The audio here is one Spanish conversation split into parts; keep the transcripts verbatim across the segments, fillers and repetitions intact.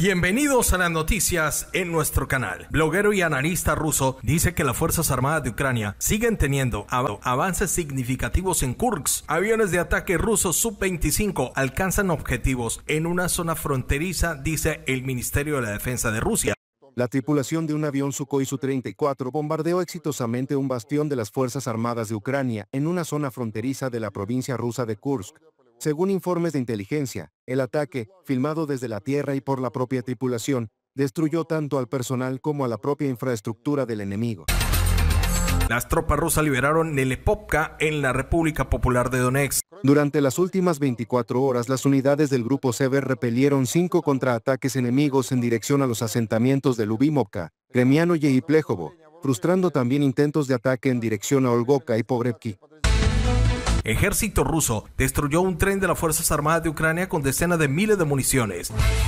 Bienvenidos a las noticias en nuestro canal. Bloguero y analista ruso dice que las Fuerzas Armadas de Ucrania siguen teniendo av avances significativos en Kursk. Aviones de ataque rusos Su veinticinco alcanzan objetivos en una zona fronteriza, dice el Ministerio de la Defensa de Rusia. La tripulación de un avión Sukhoi Su treinta y cuatro bombardeó exitosamente un bastión de las Fuerzas Armadas de Ucrania en una zona fronteriza de la provincia rusa de Kursk. Según informes de inteligencia, el ataque, filmado desde la tierra y por la propia tripulación, destruyó tanto al personal como a la propia infraestructura del enemigo. Las tropas rusas liberaron Nelepovka en la República Popular de Donetsk. Durante las últimas veinticuatro horas, las unidades del Grupo Sever repelieron cinco contraataques enemigos en dirección a los asentamientos de Lubimovka, Kremiano y Plejovo, frustrando también intentos de ataque en dirección a Olgoka y Pogrevki. Ejército ruso destruyó un tren de las Fuerzas Armadas de Ucrania con decenas de miles de municiones.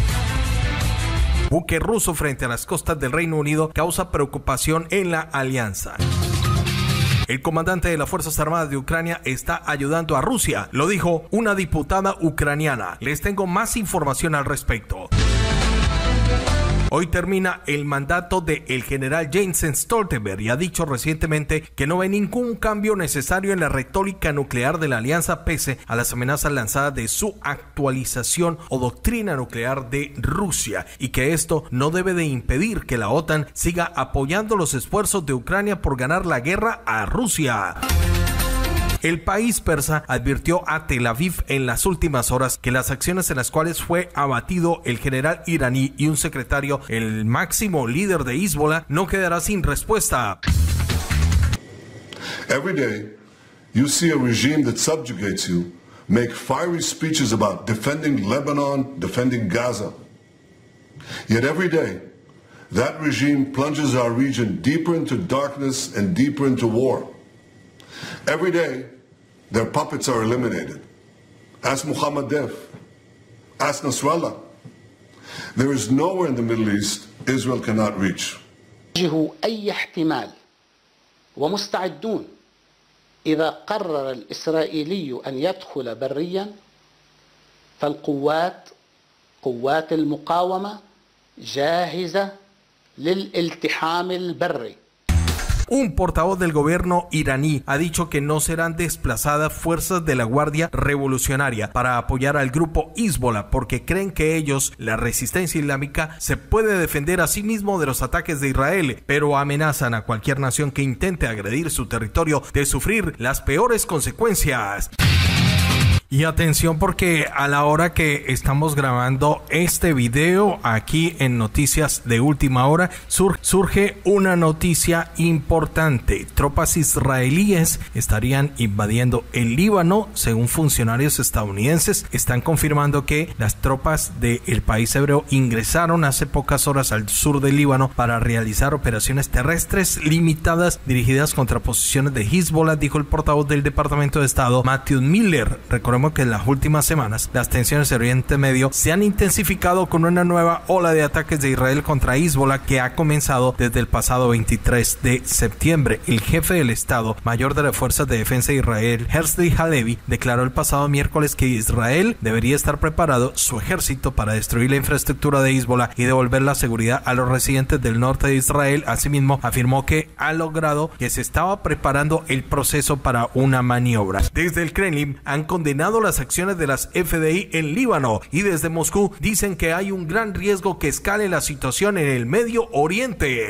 Buque ruso frente a las costas del Reino Unido causa preocupación en la alianza. El comandante de las Fuerzas Armadas de Ucrania está ayudando a Rusia, lo dijo una diputada ucraniana. Les tengo más información al respecto. Hoy termina el mandato del general Jens Stoltenberg y ha dicho recientemente que no ve ningún cambio necesario en la retórica nuclear de la alianza pese a las amenazas lanzadas de su actualización o doctrina nuclear de Rusia, y que esto no debe de impedir que la OTAN siga apoyando los esfuerzos de Ucrania por ganar la guerra a Rusia. El país persa advirtió a Tel Aviv en las últimas horas que las acciones en las cuales fue abatido el general iraní y un secretario, el máximo líder de Hezbollah, no quedará sin respuesta. Every day you see a regime that subjugates you make fiery speeches about defending Lebanon, defending Gaza. Yet every day that regime plunges our region deeper into darkness and deeper into war. Every day, their puppets are eliminated. Ask Mohammed Deif. Ask Nasrallah. There is nowhere in the Middle East Israel cannot reach. أي احتمال ومستعدون إذا قرر الإسرائيلي أن يدخل بريا فالقوات قوات المقاومة جاهزة للالتحام البري. Un portavoz del gobierno iraní ha dicho que no serán desplazadas fuerzas de la Guardia Revolucionaria para apoyar al grupo Hezbollah porque creen que ellos, la resistencia islámica, se puede defender a sí mismo de los ataques de Israel, pero amenazan a cualquier nación que intente agredir su territorio de sufrir las peores consecuencias. Y atención, porque a la hora que estamos grabando este video aquí en Noticias de Última Hora sur surge una noticia importante. Tropas israelíes estarían invadiendo el Líbano. Según funcionarios estadounidenses, están confirmando que las tropas del país hebreo ingresaron hace pocas horas al sur del Líbano para realizar operaciones terrestres limitadas dirigidas contra posiciones de Hezbollah, dijo el portavoz del Departamento de Estado, Matthew Miller. Recordemos que en las últimas semanas las tensiones en Oriente Medio se han intensificado con una nueva ola de ataques de Israel contra Hezbollah que ha comenzado desde el pasado veintitrés de septiembre. El jefe del Estado Mayor de las Fuerzas de Defensa de Israel, Herzi Halevi, declaró el pasado miércoles que Israel debería estar preparado su ejército para destruir la infraestructura de Hezbollah y devolver la seguridad a los residentes del norte de Israel. Asimismo, afirmó que ha logrado que se estaba preparando el proceso para una maniobra. Desde el Kremlin han condenado las acciones de las F D I en Líbano y desde Moscú dicen que hay un gran riesgo que escale la situación en el Medio Oriente.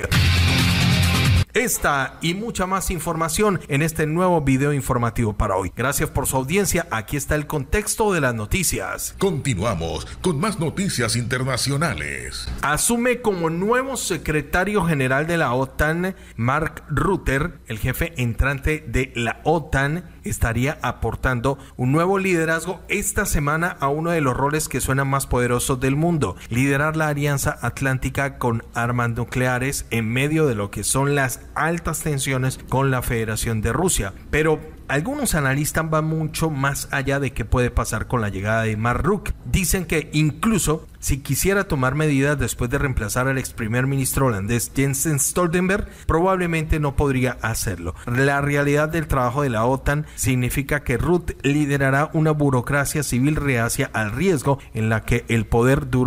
Esta y mucha más información en este nuevo video informativo para hoy. Gracias por su audiencia. Aquí está el contexto de las noticias. Continuamos con más noticias internacionales. Asume como nuevo secretario general de la OTAN Mark Rutte. El jefe entrante de la OTAN estaría aportando un nuevo liderazgo esta semana a uno de los roles que suenan más poderosos del mundo: liderar la Alianza Atlántica con armas nucleares en medio de lo que son las altas tensiones con la Federación de Rusia. Pero algunos analistas van mucho más allá de qué puede pasar con la llegada de Mark Rutte. Dicen que incluso si quisiera tomar medidas después de reemplazar al ex primer ministro holandés Jens Stoltenberg, probablemente no podría hacerlo. La realidad del trabajo de la OTAN significa que Rutte liderará una burocracia civil reacia al riesgo en la que el poder duro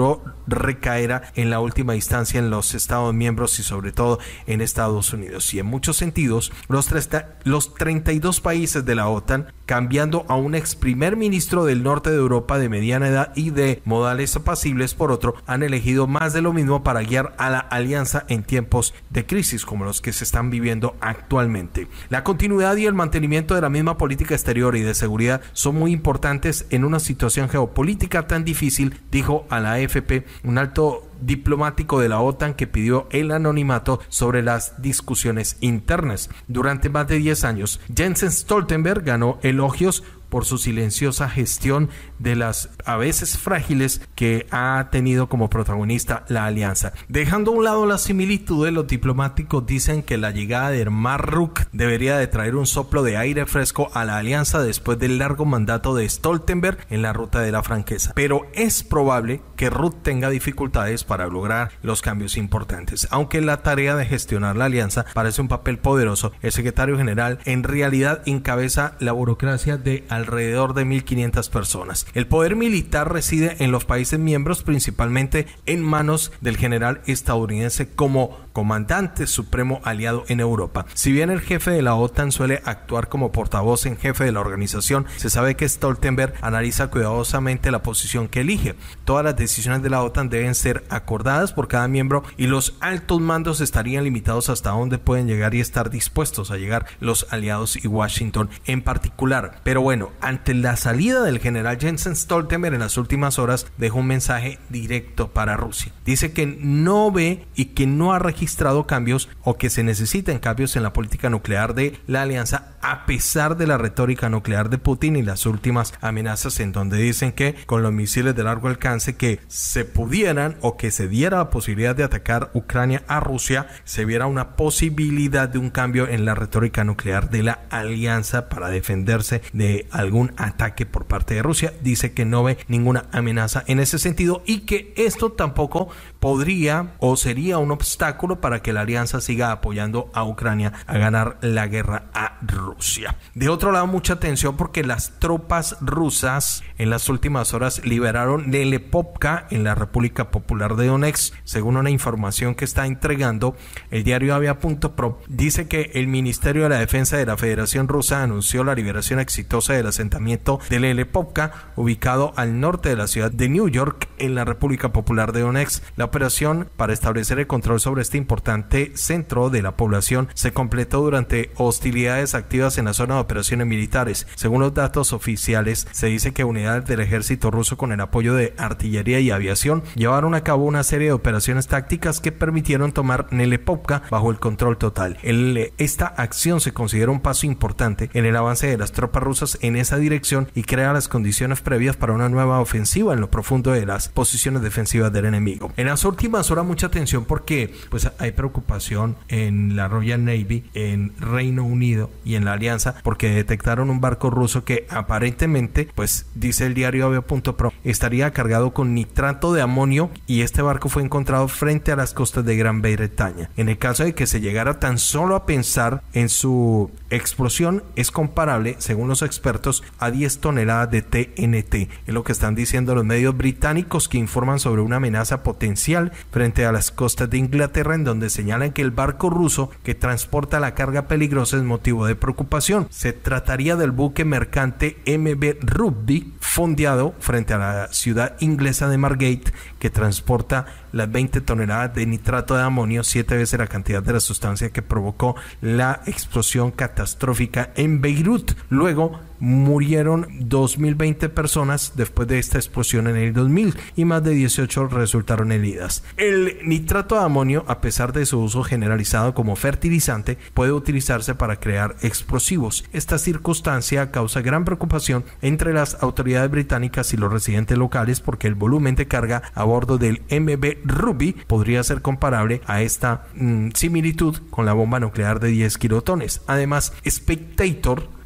recaerá en la última instancia en los Estados miembros y sobre todo en Estados Unidos. Y en muchos sentidos, los, los treinta y dos países de la OTAN, cambiando a un ex primer ministro del norte de Europa de mediana edad y de modales apacibles por otro, han elegido más de lo mismo para guiar a la alianza en tiempos de crisis como los que se están viviendo actualmente. La continuidad y el mantenimiento de la misma política exterior y de seguridad son muy importantes en una situación geopolítica tan difícil, dijo a la A F P un alto diplomático de la OTAN que pidió el anonimato sobre las discusiones internas. Durante más de diez años, Jens Stoltenberg ganó elogios por su silenciosa gestión de las a veces frágiles que ha tenido como protagonista la alianza. Dejando a un lado las similitudes, los diplomáticos dicen que la llegada de Mark Rutte debería de traer un soplo de aire fresco a la alianza después del largo mandato de Stoltenberg en la ruta de la franqueza. Pero es probable que Rutte tenga dificultades para lograr los cambios importantes. Aunque la tarea de gestionar la alianza parece un papel poderoso, el secretario general en realidad encabeza la burocracia de alrededor de mil quinientas personas. El poder militar reside en los países miembros, principalmente en manos del general estadounidense como comandante supremo aliado en Europa. Si bien el jefe de la OTAN suele actuar como portavoz en jefe de la organización, se sabe que Stoltenberg analiza cuidadosamente la posición que elige. Todas las decisiones de la OTAN deben ser acordadas por cada miembro y los altos mandos estarían limitados hasta dónde pueden llegar y estar dispuestos a llegar los aliados y Washington en particular. Pero bueno, ante la salida del general Jens Stoltenberg en las últimas horas, dejó un mensaje directo para Rusia. Dice que no ve y que no ha registrado cambios o que se necesiten cambios en la política nuclear de la alianza a pesar de la retórica nuclear de Putin y las últimas amenazas en donde dicen que con los misiles de largo alcance que se pudieran o que se diera la posibilidad de atacar Ucrania a Rusia, se viera una posibilidad de un cambio en la retórica nuclear de la alianza para defenderse de algún ataque por parte de Rusia. Dice que no ve ninguna amenaza en ese sentido y que esto tampoco podría o sería un obstáculo para que la alianza siga apoyando a Ucrania a ganar la guerra a Rusia. De otro lado, mucha atención porque las tropas rusas en las últimas horas liberaron Nelepovka en la República Popular de Donetsk. Según una información que está entregando el diario Avia punto pro, dice que el Ministerio de la Defensa de la Federación Rusa anunció la liberación exitosa del asentamiento de Nelepovka, ubicado al norte de la ciudad de New York en la República Popular de Donetsk. La operación para establecer el control sobre este importante centro de la población se completó durante hostilidades activas en la zona de operaciones militares. Según los datos oficiales, se dice que unidades del ejército ruso con el apoyo de artillería y aviación llevaron a cabo una serie de operaciones tácticas que permitieron tomar Nelepovka bajo el control total. El, esta acción se considera un paso importante en el avance de las tropas rusas en esa dirección y crea las condiciones previas para una nueva ofensiva en lo profundo de las posiciones defensivas del enemigo. En las últimas horas mucha atención porque pues hay preocupación en la Royal Navy, en Reino Unido y en la Alianza porque detectaron un barco ruso que aparentemente, pues dice el diario Avia punto pro, estaría cargado con nitrato de amonio y este barco fue encontrado frente a las costas de Gran Bretaña. En el caso de que se llegara tan solo a pensar en su explosión, es comparable, según los expertos, a diez toneladas de T N T. Es lo que están diciendo los medios británicos que informan sobre una amenaza potencial frente a las costas de Inglaterra, en donde señalan que el barco ruso que transporta la carga peligrosa es motivo de preocupación. Se trataría del buque mercante M V Rugby, fondeado frente a la ciudad inglesa de Margate, que transporta las veinte toneladas de nitrato de amonio, siete veces la cantidad de la sustancia que provocó la explosión catastrófica en Beirut. Luego murieron dos mil veinte personas después de esta explosión en el dos mil y más de dieciocho resultaron heridas. El nitrato de amonio, a pesar de su uso generalizado como fertilizante, puede utilizarse para crear explosivos. Esta circunstancia causa gran preocupación entre las autoridades británicas y los residentes locales porque el volumen de carga a bordo del M V Rugby podría ser comparable a esta mmm, similitud con la bomba nuclear de diez kilotones. Además, Spectator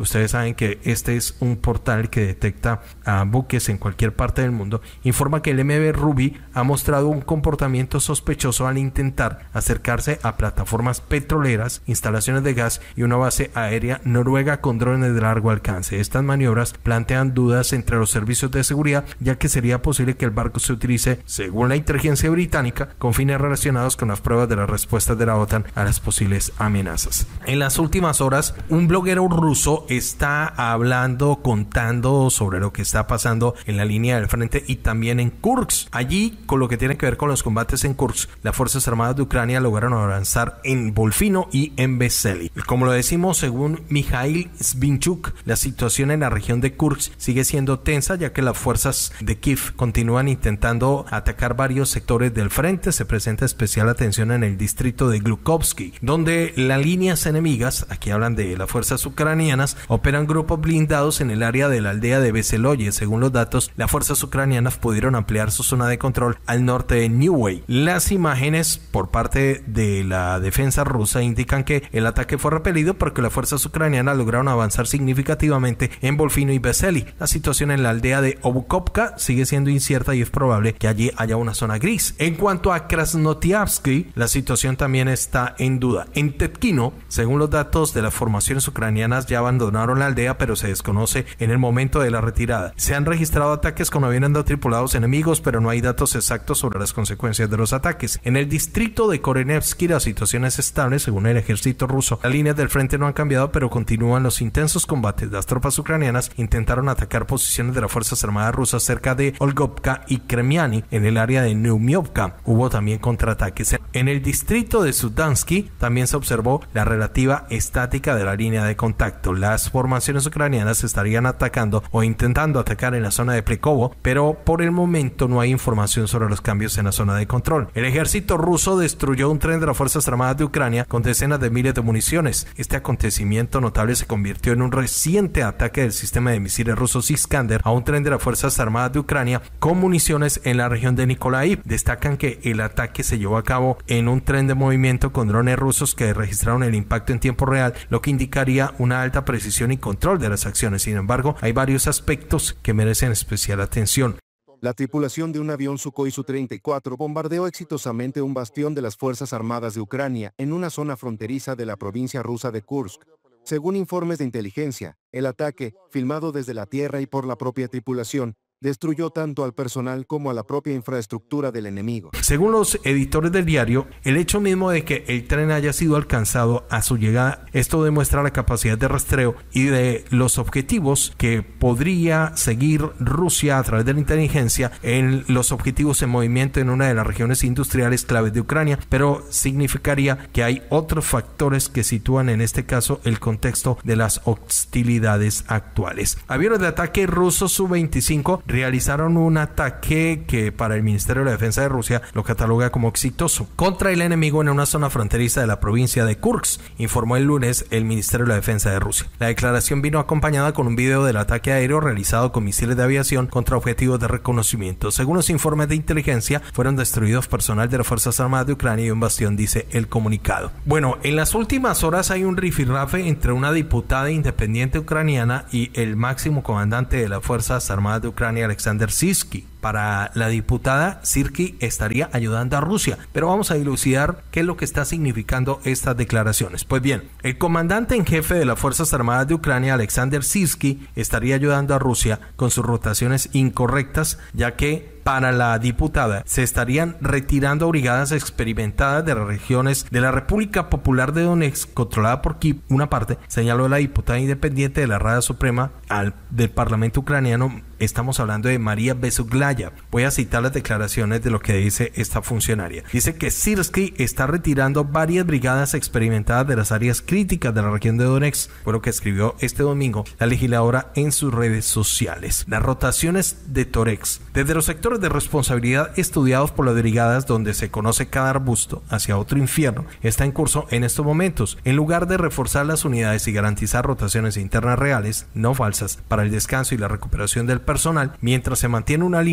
ustedes saben que este es un portal que detecta a buques en cualquier parte del mundo, informa que el M V Ruby ha mostrado un comportamiento sospechoso al intentar acercarse a plataformas petroleras, instalaciones de gas y una base aérea noruega con drones de largo alcance. Estas maniobras plantean dudas entre los servicios de seguridad, ya que sería posible que el barco se utilice, según la inteligencia británica, con fines relacionados con las pruebas de las respuestas de la OTAN a las posibles amenazas. En las últimas horas, un bloguero ruso está hablando, contando sobre lo que está pasando en la línea del frente y también en Kursk. Allí, con lo que tiene que ver con los combates en Kursk, las Fuerzas Armadas de Ucrania lograron avanzar en Volfino y en Vesely. Como lo decimos, según Mikhail Svinchuk, la situación en la región de Kursk sigue siendo tensa, ya que las fuerzas de Kiev continúan intentando atacar varios sectores del frente. Se presenta especial atención en el distrito de Glukovsky, donde las líneas enemigas, aquí hablan de las fuerzas ucranianas, operan grupos blindados en el área de la aldea de Veseloye. Según los datos, las fuerzas ucranianas pudieron ampliar su zona de control al norte de Neway. Las imágenes por parte de la defensa rusa indican que el ataque fue repelido porque las fuerzas ucranianas lograron avanzar significativamente en Volfino y Vesely. La situación en la aldea de Obukovka sigue siendo incierta y es probable que allí haya una zona gris. En cuanto a Krasnotiavsky, la situación también está en duda. En Tetkino, según los datos de las formaciones ucranianas, ya abandonaron la aldea, pero se desconoce en el momento de la retirada. Se han registrado ataques con aviones no tripulados enemigos, pero no hay datos exactos sobre las consecuencias de los ataques. En el distrito de Korenevsky la situación es estable, según el ejército ruso. Las líneas del frente no han cambiado, pero continúan los intensos combates. Las tropas ucranianas intentaron atacar posiciones de las fuerzas armadas rusas cerca de Olgovka y Kremiani, en el área de Neumiovka. Hubo también contraataques. En el distrito de Sudansky también se observó la relativa estática de la línea de contacto. Las formaciones ucranianas estarían atacando o intentando atacar en la zona de Plekovo, pero por el momento no hay información sobre los cambios en la zona de control. El ejército ruso destruyó un tren de las Fuerzas Armadas de Ucrania con decenas de miles de municiones. Este acontecimiento notable se convirtió en un reciente ataque del sistema de misiles rusos Iskander a un tren de las Fuerzas Armadas de Ucrania con municiones en la región de Nikolaev. Destacan que el ataque se llevó a cabo en un tren de movimiento con drones rusos que registraron el impacto en tiempo real, lo que indicaría una alta precisión y control de las acciones. Sin embargo, hay varios aspectos que merecen especial atención. La tripulación de un avión Sukhoi Su treinta y cuatro bombardeó exitosamente un bastión de las Fuerzas Armadas de Ucrania en una zona fronteriza de la provincia rusa de Kursk. Según informes de inteligencia, el ataque, filmado desde la tierra y por la propia tripulación, destruyó tanto al personal como a la propia infraestructura del enemigo. Según los editores del diario, el hecho mismo de que el tren haya sido alcanzado a su llegada, esto demuestra la capacidad de rastreo y de los objetivos que podría seguir Rusia a través de la inteligencia en los objetivos en movimiento en una de las regiones industriales claves de Ucrania, pero significaría que hay otros factores que sitúan en este caso el contexto de las hostilidades actuales. Aviones de ataque rusos Su veinticinco realizaron un ataque que para el Ministerio de la Defensa de Rusia lo cataloga como exitoso contra el enemigo en una zona fronteriza de la provincia de Kursk, informó el lunes el Ministerio de la Defensa de Rusia. La declaración vino acompañada con un video del ataque aéreo realizado con misiles de aviación contra objetivos de reconocimiento. Según los informes de inteligencia, fueron destruidos personal de las Fuerzas Armadas de Ucrania y un bastión, dice el comunicado. Bueno, en las últimas horas hay un rifirrafe entre una diputada independiente ucraniana y el máximo comandante de las Fuerzas Armadas de Ucrania, Alexander Sirski. Para la diputada, Sirski estaría ayudando a Rusia, pero vamos a dilucidar qué es lo que está significando estas declaraciones. Pues bien, el comandante en jefe de las Fuerzas Armadas de Ucrania, Alexander Sirski, estaría ayudando a Rusia con sus rotaciones incorrectas, ya que para la diputada se estarían retirando brigadas experimentadas de las regiones de la República Popular de Donetsk, controlada por Kiev. Una parte, señaló la diputada independiente de la Rada Suprema al, del Parlamento ucraniano. Estamos hablando de María Besuglaya. Voy a citar las declaraciones de lo que dice esta funcionaria. Dice que Sirski está retirando varias brigadas experimentadas de las áreas críticas de la región de Donetsk, fue lo que escribió este domingo la legisladora en sus redes sociales. Las rotaciones de Torex, desde los sectores de responsabilidad estudiados por las brigadas donde se conoce cada arbusto hacia otro infierno, está en curso en estos momentos. En lugar de reforzar las unidades y garantizar rotaciones internas reales, no falsas, para el descanso y la recuperación del personal, mientras se mantiene una línea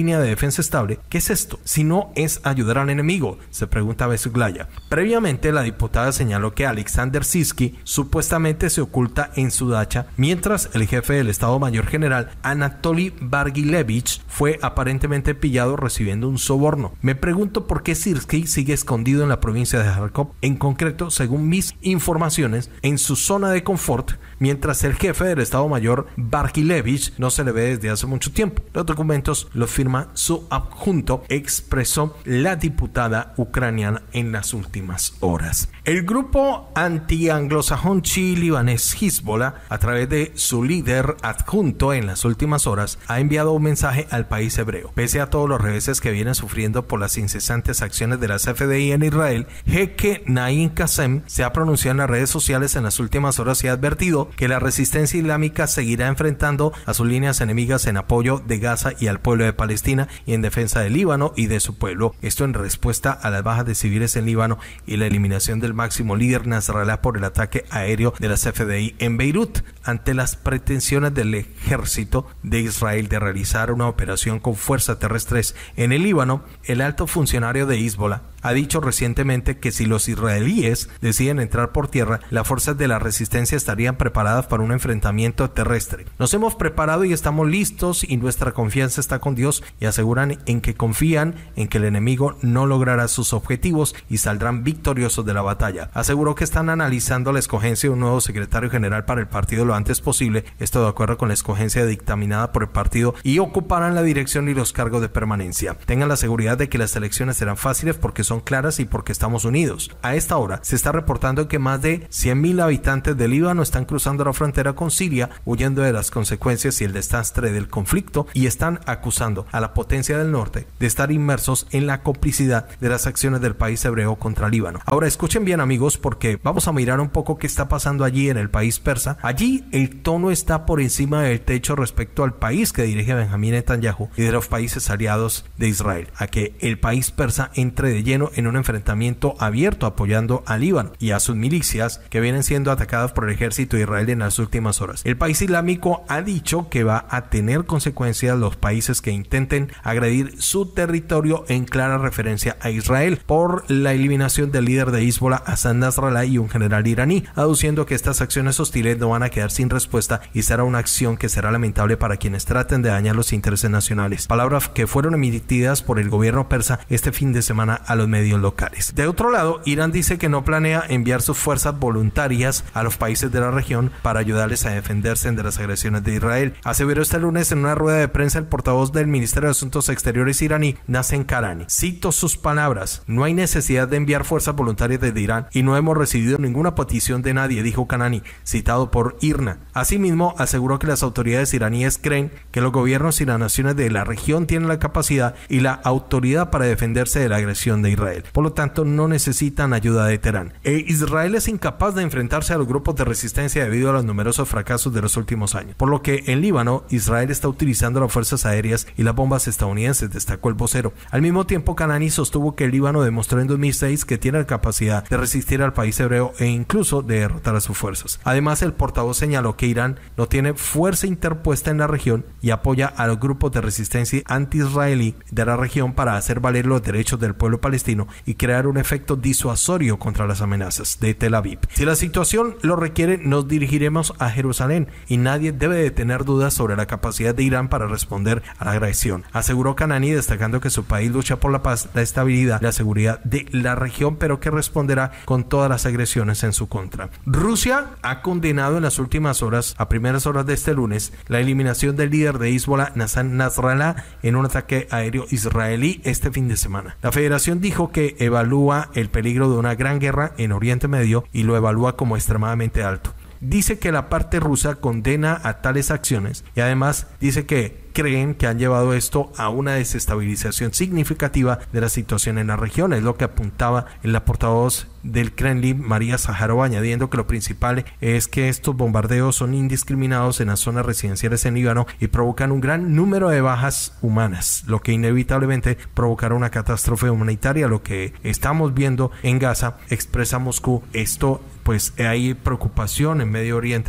línea de defensa estable. ¿Qué es esto? Si no es ayudar al enemigo, se pregunta Besuglaya. Previamente, la diputada señaló que Alexander Siski supuestamente se oculta en su dacha, mientras el jefe del Estado Mayor General, Anatoly Bargilevich, fue aparentemente pillado recibiendo un soborno. Me pregunto por qué Siski sigue escondido en la provincia de Kharkov, en concreto, según mis informaciones, en su zona de confort, mientras el jefe del Estado Mayor, Bargilevich, no se le ve desde hace mucho tiempo. Los documentos los firma su adjunto, expresó la diputada ucraniana en las últimas horas. El grupo anti-anglosajón chií-libanés Hezbollah, a través de su líder adjunto en las últimas horas, ha enviado un mensaje al país hebreo. Pese a todos los reveses que vienen sufriendo por las incesantes acciones de la C F D I en Israel, Heike Naim Kassem se ha pronunciado en las redes sociales en las últimas horas y ha advertido que la resistencia islámica seguirá enfrentando a sus líneas enemigas en apoyo de Gaza y al pueblo de Palestina y en defensa del Líbano y de su pueblo. Esto en respuesta a las bajas de civiles en Líbano y la eliminación del máximo líder Nasrallah por el ataque aéreo de la C F D I en Beirut, ante las pretensiones del ejército de Israel de realizar una operación con fuerzas terrestres en el Líbano. El alto funcionario de Hezbollah ha dicho recientemente que si los israelíes deciden entrar por tierra, las fuerzas de la resistencia estarían preparadas para un enfrentamiento terrestre. Nos hemos preparado y estamos listos y nuestra confianza está con Dios, y aseguran en que confían en que el enemigo no logrará sus objetivos y saldrán victoriosos de la batalla. Aseguró que están analizando la escogencia de un nuevo secretario general para el partido lo antes posible, esto de acuerdo con la escogencia dictaminada por el partido, y ocuparán la dirección y los cargos de permanencia. Tengan la seguridad de que las elecciones serán fáciles porque son claras y porque estamos unidos. A esta hora se está reportando que más de cien mil habitantes del Líbano están cruzando la frontera con Siria huyendo de las consecuencias y el desastre del conflicto, y están acusando a la potencia del norte de estar inmersos en la complicidad de las acciones del país hebreo contra Líbano. Ahora escuchen bien, amigos, porque vamos a mirar un poco qué está pasando allí en el país persa. Allí el tono está por encima del techo respecto al país que dirige Benjamín Netanyahu y de los países aliados de Israel, a que el país persa entre de lleno en un enfrentamiento abierto apoyando a Líbano y a sus milicias que vienen siendo atacadas por el ejército de Israel en las últimas horas. El país islámico ha dicho que va a tener consecuencias los países que intenten agredir su territorio, en clara referencia a Israel, por la eliminación del líder de Hezbollah, Hassan Nasrallah, y un general iraní, aduciendo que estas acciones hostiles no van a quedar sin respuesta y será una acción que será lamentable para quienes traten de dañar los intereses nacionales. Palabras que fueron emitidas por el gobierno persa este fin de semana a los medios locales. De otro lado, Irán dice que no planea enviar sus fuerzas voluntarias a los países de la región para ayudarles a defenderse de las agresiones de Israel. Aseveró este lunes en una rueda de prensa el portavoz del Ministerio de Asuntos Exteriores iraní, Nassem Karani. Cito sus palabras: no hay necesidad de enviar fuerzas voluntarias desde Irán y no hemos recibido ninguna petición de nadie, dijo Kanani, citado por I R N A. Asimismo, aseguró que las autoridades iraníes creen que los gobiernos y las naciones de la región tienen la capacidad y la autoridad para defenderse de la agresión de Israel. Por lo tanto, no necesitan ayuda de Teherán. E Israel es incapaz de enfrentarse a los grupos de resistencia debido a los numerosos fracasos de los últimos años. Por lo que en Líbano, Israel está utilizando las fuerzas aéreas y las bombas estadounidenses, destacó el vocero. Al mismo tiempo, Kanani sostuvo que el Líbano demostró en dos mil seis que tiene la capacidad de resistir al país hebreo e incluso de derrotar a sus fuerzas. Además, el portavoz señaló que Irán no tiene fuerza interpuesta en la región y apoya a los grupos de resistencia anti-israelí de la región para hacer valer los derechos del pueblo palestino y crear un efecto disuasorio contra las amenazas de Tel Aviv. Si la situación lo requiere, nos dirigiremos a Jerusalén y nadie debe de tener dudas sobre la capacidad de Irán para responder a la agresión, aseguró Kanani, destacando que su país lucha por la paz, la estabilidad y la seguridad de la región, pero que responderá con todas las agresiones en su contra. Rusia ha condenado en las últimas horas, a primeras horas de este lunes, la eliminación del líder de Hezbollah, Hassan Nasrallah, en un ataque aéreo israelí este fin de semana. La federación dijo que evalúa el peligro de una gran guerra en Oriente Medio y lo evalúa como extremadamente alto. Dice que la parte rusa condena a tales acciones y además dice que creen que han llevado esto a una desestabilización significativa de la situación en la región. Es lo que apuntaba en la portavoz del Kremlin, María Zaharova, añadiendo que lo principal es que estos bombardeos son indiscriminados en las zonas residenciales en Líbano y provocan un gran número de bajas humanas, lo que inevitablemente provocará una catástrofe humanitaria. Lo que estamos viendo en Gaza, expresa Moscú. Esto, pues hay preocupación en Medio Oriente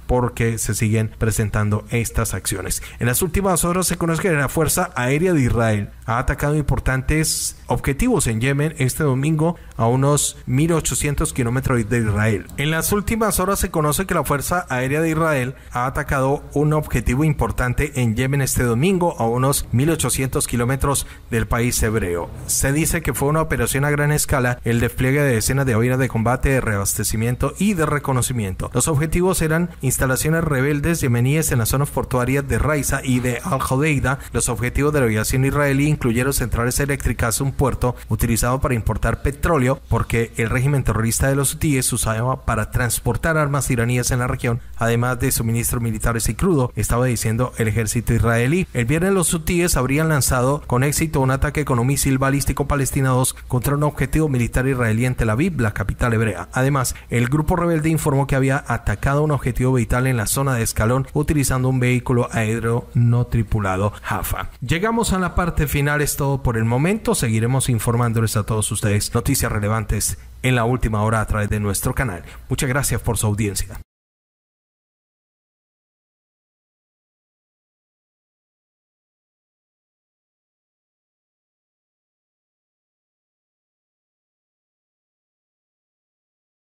porque se siguen presentando estas acciones. En las últimas horas se conoce que la Fuerza Aérea de Israel ha atacado importantes objetivos en Yemen este domingo a unos mil ochocientos kilómetros de Israel. En las últimas horas se conoce que la Fuerza Aérea de Israel ha atacado un objetivo importante en Yemen este domingo a unos mil ochocientos kilómetros del país hebreo. Se dice que fue una operación a gran escala, el despliegue de decenas de aviones de combate, de reabastecimiento y de reconocimiento. Los objetivos eran instalaciones rebeldes yemeníes en las zonas portuarias de Raiza y de Al-Hodeida. Los objetivos de la aviación israelí incluyeron centrales eléctricas, un puerto utilizado para importar petróleo porque el régimen terrorista de los hutíes usaba para transportar armas iraníes en la región, además de suministros militares y crudo, estaba diciendo el ejército israelí. El viernes los hutíes habrían lanzado con éxito un ataque con un misil balístico Palestina dos contra un objetivo militar israelí en Tel Aviv, la capital hebrea. Además, el grupo rebelde informó que había atacado un objetivo vital en la zona de Escalón utilizando un vehículo aéreo no tripulado Hafa. Llegamos a la parte final, es todo por el momento. Seguiremos informándoles a todos ustedes noticias relevantes en la última hora a través de nuestro canal. Muchas gracias por su audiencia.